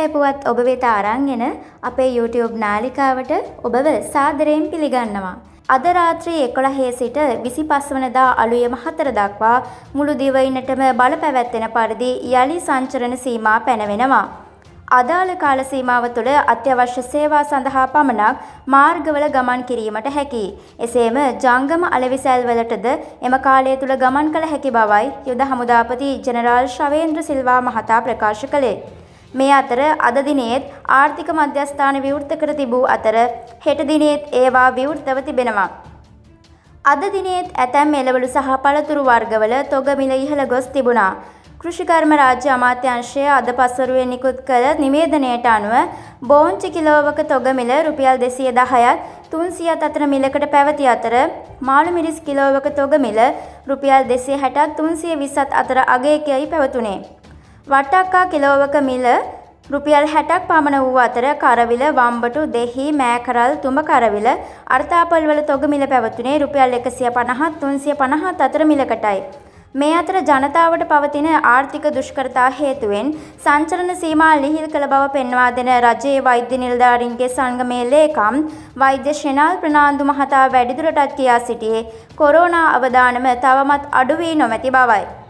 පෙරහැර පුවත් ඔබ වෙත අරන් එන අපේ YouTube නාලිකාවට ඔබව සාදරයෙන් පිළිගන්නවා. අද රාත්‍රී 11 සිට 25 වනදා අලුයම 4 දක්වා මුළු දිවයිනටම බල පැවැත්වෙන පරිදි යලි සංචරණ සීමා පැනවෙනවා. අදාළ කාල සීමාව තුළ අත්‍යවශ්‍ය සේවා සඳහා පමණක් මාර්ගවල ගමන් කිරීමට හැකියි. එසේම ජංගම අලෙවිසැල් වලටද එම කාලය තුළ ගමන් කළ හැකි බවයි යුද හමුදාපති ජෙනරාල් ශවේන්ද්‍ර සිල්වා මහතා ප්‍රකාශ කළේ. මේ අතර අද දිනේත් ආර්ථික මධ්‍යස්ථාන විවෘත කර තිබූ අතර හෙට දිනේත් ඒවා විවෘතව තිබෙනවා. අද දිනේත් ඇතැම් එළවලු සහ පළතුරු වර්ගවල තොග මිල ඉහළ ගොස් තිබුණා. කෘෂිකර්ම රාජ්‍ය අමාත්‍යාංශය අද පස්වරුවේ නිකුත් කළ නිවේදනයට අනුව බෝංචි කිලෝවක තොග මිල රුපියල් 210ත් 300ත් අතර මිලකට පැවති අතර මාළු මිරිස් කිලෝවක තොග මිල රුපියල් 260ත් 320ත් අතර අගයකයි පැවතුනේ. වට්ටක්කා කිලෝවක මිල රුපියල් 60ක් පමණ වූ අතර කරවිල, වම්බටු, දෙහි, මෑකරල්, තුඹ කරවිල, අර්තාපල් වල තොග මිල පැවතුනේ රුපියල් 150ත් 350ත් අතර මිලකටයි. මේ අතර ජනතාවට පවතින ආර්ථික දුෂ්කරතා හේතුවෙන් සංචරණ සීමා ලිහිල් කළ බව පෙන්වා දෙන රජයේ වෛද්‍ය නිලධාරීන්ගේ සංගමේ ලේකම් වෛද්‍ය ශෙනල් ප්‍රනාන්දු මහතා වැඩිදුරටත් කියා සිටියේ කොරෝනා අවදානම තවමත් අඩු වී නොමැති බවයි.